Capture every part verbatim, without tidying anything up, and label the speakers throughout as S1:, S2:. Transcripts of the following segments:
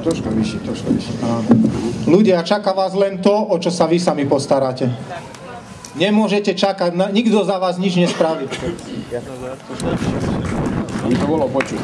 S1: Troška vyššie, troška vyššie.
S2: Ľudia, čaká vás len to, o čo sa vy sami postaráte. Nemôžete čakať, nikto za vás nič nespraví.
S1: Aby to bolo počuť.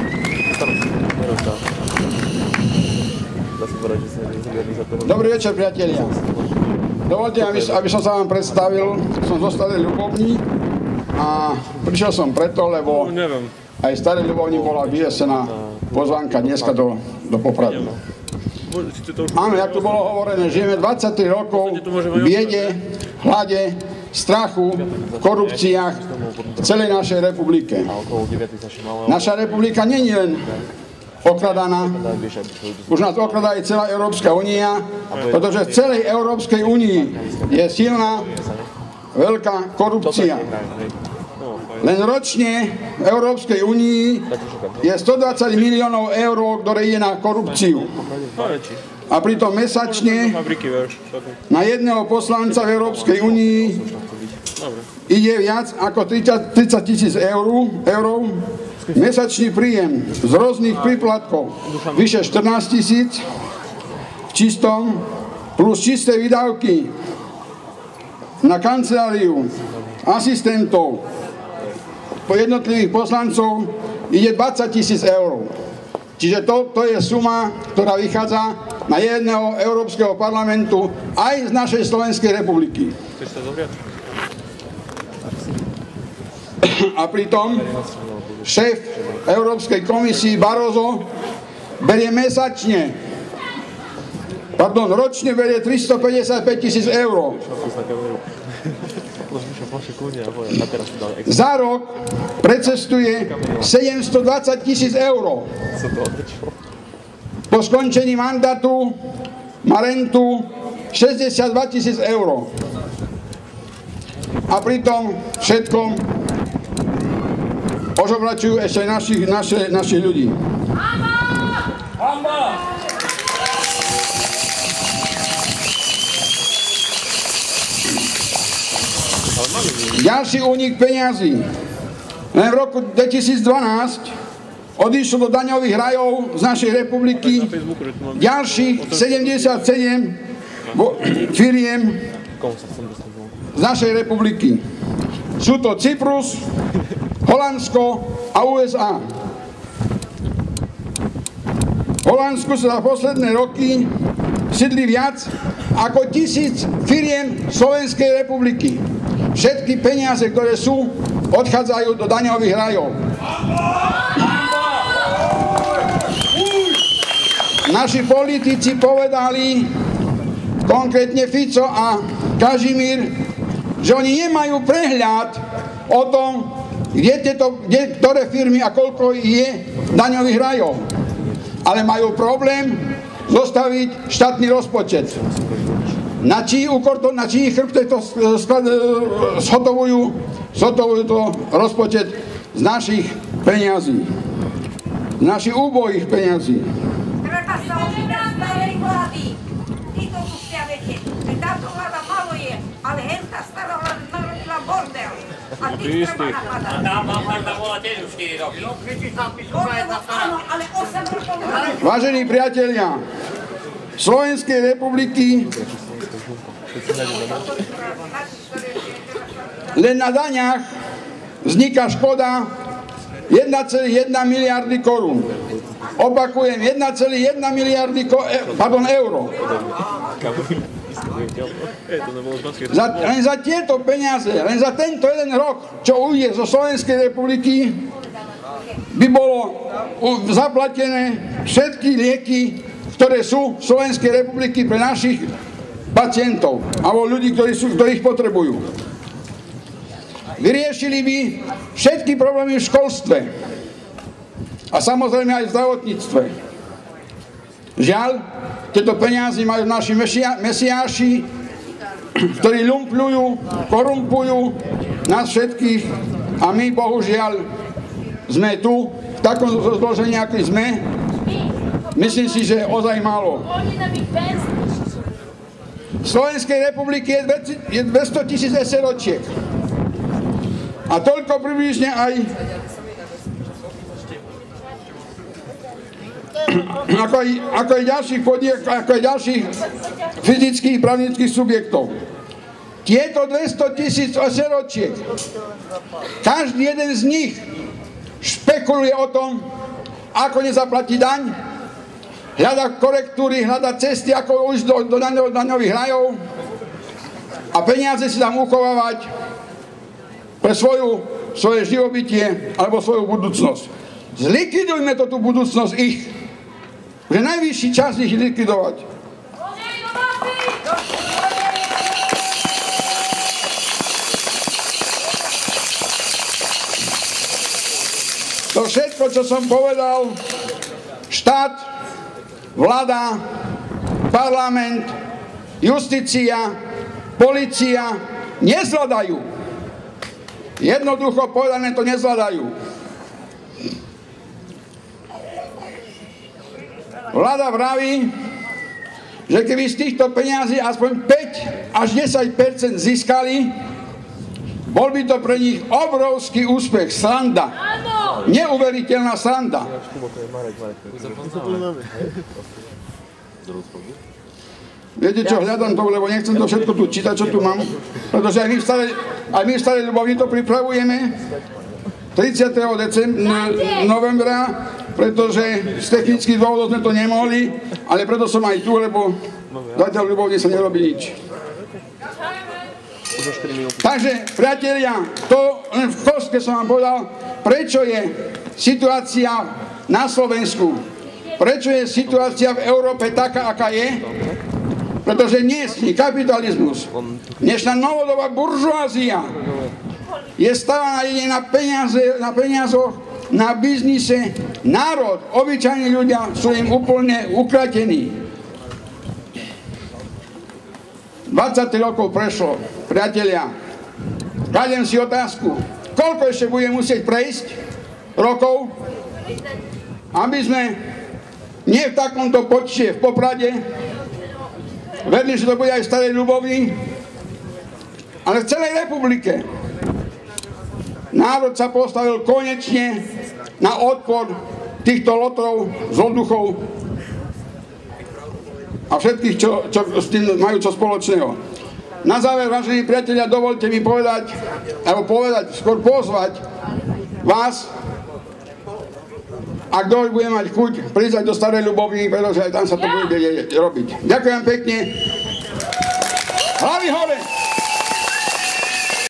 S1: Dobrý večer, priatelia. Dovoľte, aby, aby som sa vám predstavil. Som zo Starej Ľubovni a prišiel som preto, lebo aj v Starej Ľubovni bola vyvesená pozvánka dneska do, do Popradu. Áno, jak tu bolo hovorené, žijeme dvadsaťtri rokov v biede, hlade, strachu, korupciách v celej našej republike. Naša republika nie je len okradaná, už nás okradá aj celá Európska únia, pretože v celej Európskej únii je silná, veľká korupcia. Len ročne v Európskej únii je stodvadsať miliónov eur, ktoré ide na korupciu. A pritom mesačne na jedného poslanca v Európskej únii ide viac ako tridsať tisíc eur. Mesačný príjem z rôznych príplatkov vyše štrnásť tisíc v čistom, plus čisté výdavky na kanceláriu, asistentov, po jednotlivých poslancov ide dvadsať tisíc eur. Čiže to, to je suma, ktorá vychádza na jedného Európskeho parlamentu aj z našej Slovenskej republiky. A pritom šéf Európskej komisii Barroso berie mesačne, pardon, ročne berie tristopäťdesiatpäť tisíc eur. Za rok precestuje sedemstodvadsať tisíc eur. Po skončení mandátu má rentu šesťdesiatdva tisíc eur. A pritom všetkom ožobračujú ešte aj našich, naše, našich ľudí. Hamba! Ďalší únik peňazí. Len v roku dvetisícdvanásť odišlo do daňových rajov z našej republiky ďalších sedemdesiatsedem firiem z našej republiky. Sú to Cyprus, Holandsko a ú es á. V Holandsku sa za posledné roky sídli viac ako tisíc firiem Slovenskej republiky. Všetky peniaze, ktoré sú, odchádzajú do daňových rajov. Naši politici povedali, konkrétne Fico a Kažimír, že oni nemajú prehľad o tom, kde, tieto, kde ktoré firmy a koľko je daňových rajov. Ale majú problém zostaviť štátny rozpočet. Na čí úkor to, na čí chrbte to zhotovujú, zhotovujú to rozpočet z našich peňazí. Z našich úbohých peňazí.
S3: Treba sa opýtať starej vlády. Ty to musia vedieť, že táto vláda malo je, ale hentá stará vláda narobila bordel. A ty treba napadať. A tá vláda bola tiež už štyri roky. Áno, ale osem rokov.
S1: Vážení priatelia, Slovenskej republiky len na daňach vzniká škoda jeden celá jedna miliardy korún. Opakujem, jeden celá jedna miliardy ko, e, pardon, euro. Za, len za tieto peniaze, len za tento jeden rok, čo ujde zo Slovenskej republiky, by bolo zaplatené všetky lieky, ktoré sú v Slovenskej republiky pre našich pacientov alebo ľudí, ktorí, sú, ktorí ich potrebujú. Vyriešili by všetky problémy v školstve a samozrejme aj v zdravotníctve. Žiaľ, tieto peniaze majú naši mesiáši, ktorí lumpľujú, korumpujú nás všetkých a my bohužiaľ sme tu v takom zložení, aký sme. Myslím si, že je ozaj málo. V Slovenskej republike je dvesto tisíc SROčiek. A toľko približne aj ako aj, ako aj ďalších podiek, ako aj ďalších fyzických a právnických subjektov. Tieto dvesto tisíc oseročiek, každý jeden z nich špekuluje o tom, ako nezaplatí daň, hľada korektúry, hľada cesty, ako už do, do daňových rajov a peniaze si tam uchovávať pre svoju, svoje živobytie alebo svoju budúcnosť. Zlikvidujme to tú budúcnosť ich. Už je najvyšší čas ich likvidovať. To všetko, čo som povedal, štát, vláda, parlament, justícia, polícia nezvládajú. Jednoducho povedané to nezvládajú. Vláda vraví, že keby z týchto peňazí aspoň päť až desať percent získali, bol by to pre nich obrovský úspech, sranda. Neuveriteľná sranda. Viete čo, hľadám to, lebo nechcem to všetko tu čítať, čo tu mám, pretože aj my v Starej, aj my v Starej Ľubovni to pripravujeme tridsiateho novembra, pretože z technických dôvodov sme to nemohli, ale preto som aj tu, lebo zatiaľ v Ľubovni sa nerobí nič. Takže, priatelia, to len v kostke som vám povedal, prečo je situácia na Slovensku, prečo je situácia v Európe taká, aká je, pretože dnešný kapitalizmus, dnešná novodobá buržoázia je stávaná na peniaze, na peniazoch, na biznise. Národ, obyčajní ľudia sú im úplne ukratení. dvadsať rokov prešlo, priatelia. Kladiem si otázku, koľko ešte bude musieť prejsť rokov, aby sme nie v takomto počte v Poprade, verím, že to bude aj v Starej Ľubovni, ale v celej republike. Národ sa postavil konečne na odpor týchto lotrov, zloduchov a všetkých, čo, čo s tým majú čo spoločného. Na záver, vážení priatelia, dovolte mi povedať, alebo povedať, skôr pozvať vás, ak kto bude mať chuť, prísť do Starej Ľubovny, pretože aj tam sa to bude robiť. Ďakujem pekne. Hlavy hore!